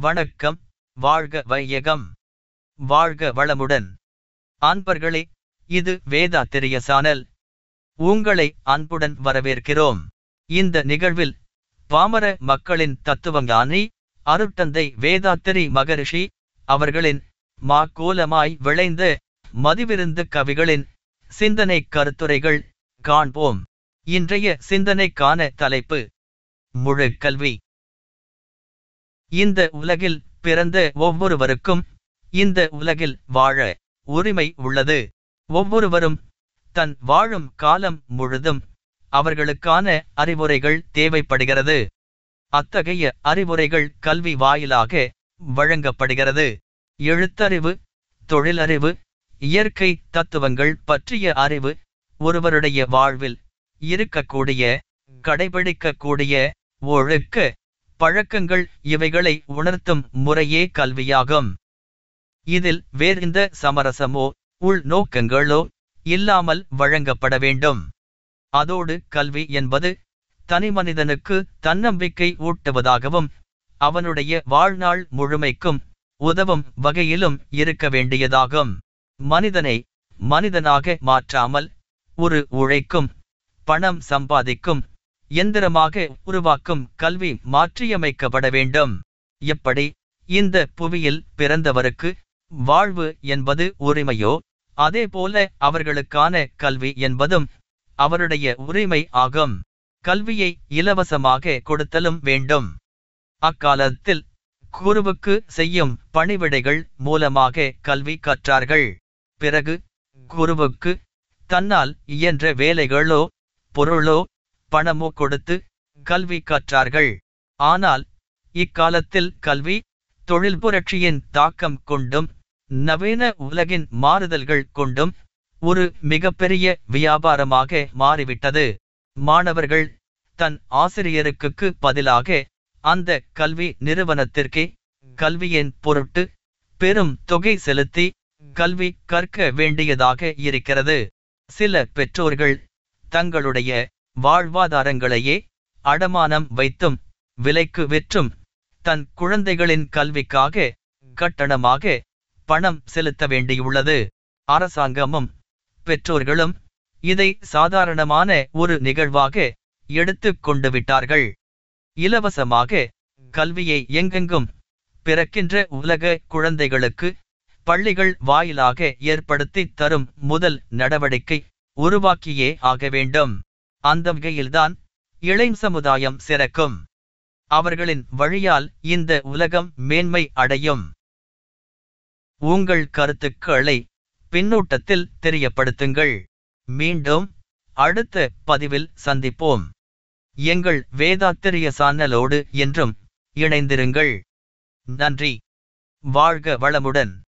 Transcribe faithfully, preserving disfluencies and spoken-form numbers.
வணக்கம். வாழ்க வையகம். வாழ்க வளமுடன். அன்பர்களே, இது வேதாத்திரிய சானல். உங்களை அன்புடன் வரவேற்கிறோம். இந்த நிகழ்வில் பாமர மக்களின் தத்துவஞானி அருட்தந்தை வேதாத்திரி மகரிஷி அவர்களின் மா கோலமாய் விளைந்த மதிவிருந்து கவிகளின் சிந்தனை கருத்துரைகள் காண்போம். இன்றைய சிந்தனைக்கான தலைப்பு முழு கல்வி. இந்த உலகில் பிறந்த ஒவ்வொருவருக்கும் இந்த உலகில் வாழ உரிமை உள்ளது. ஒவ்வொருவரும் தன் வாழும் காலம் முழுதும் அவர்களுக்கான அறிவுரைகள் தேவைப்படுகிறது. அத்தகைய அறிவுரைகள் கல்வி வாயிலாக வழங்கப்படுகிறது. எழுத்தறிவு, தொழிலறிவு, இயற்கை தத்துவங்கள் பற்றிய அறிவு, ஒருவருடைய வாழ்வில் இருக்கக்கூடிய கடைபிடிக்கக்கூடிய ஒழுக்க பழக்கங்கள் இவைகளை உணர்த்தும் முறையே கல்வியாகும். இதில் வேறெந்த சமரசமோ உள் நோக்கங்களோ இல்லாமல் வழங்கப்பட வேண்டும். அதோடு கல்வி என்பது தனிமனிதனுக்கு தன்னம்பிக்கை ஊட்டுவதாகவும் அவனுடைய வாழ்நாள் முழுமைக்கும் உதவும் வகையிலும் இருக்க வேண்டியதாகும். மனிதனை மனிதனாக மாற்றாமல் ஒரு உழைக்கும், பணம் சம்பாதிக்கும் எந்திரமாக உருவாக்கும் கல்வி மாற்றியமைக்கப்பட வேண்டும். எப்படி இந்த புவியில் பிறந்தவருக்கு வாழ்வு என்பது உரிமையோ, அதேபோல அவர்களுக்கான கல்வி என்பதும் அவருடைய உரிமை ஆகும். கல்வியை இலவசமாக கொடுத்தலும் வேண்டும். அக்காலத்தில் குருவுக்கு செய்யும் பணிவிடைகள் மூலமாக கல்வி கற்றார்கள். பிறகு குருவுக்கு தன்னால் இயன்ற வேலைகளோ பொருளோ பணமோ கொடுத்து கல்வி கற்றார்கள். ஆனால் இக்காலத்தில் கல்வி தொழில் புரட்சியின் தாக்கம் கொண்டும் நவீன உலகின் மாறுதல்கள் கொண்டும் ஒரு மிகப்பெரிய வியாபாரமாக மாறிவிட்டது. மாணவர்கள் தன் ஆசிரியருக்கு பதிலாக அந்த கல்வி நிறுவனத்திற்கே கல்வியின் பொருட்டு பெரும் தொகை செலுத்தி கல்வி கற்க வேண்டியதாக இருக்கிறது. சில பெற்றோர்கள் தங்களுடைய வாழ்வாதாரங்களையே அடமானம் வைத்தும் விலைக்கு விற்றும் தன் குழந்தைகளின் கல்விக்காக கட்டணமாக பணம் செலுத்த வேண்டியுள்ளது. அரசாங்கமும் பெற்றோர்களும் இதை சாதாரணமான ஒரு நிகழ்வாக எடுத்து கொண்டு விட்டார்கள். இலவசமாக கல்வியை எங்கெங்கும் பிறக்கின்ற உலக குழந்தைகளுக்கு பள்ளிகள் வாயிலாக ஏற்படுத்தி தரும் முதல் நடவடிக்கை உருவாக்கியே ஆக வேண்டும். அந்த வகையில்தான் இளைஞர் சமுதாயம் சிறக்கும். அவர்களின் வழியால் இந்த உலகம் மேன்மை அடையும். உங்கள் கருத்துக்களை பின்னூட்டத்தில் தெரியப்படுத்துங்கள். மீண்டும் அடுத்த பதிவில் சந்திப்போம். எங்கள் வேதாத்திரிய சானலோடு என்றும் இணைந்திருங்கள். நன்றி. வாழ்க வளமுடன்.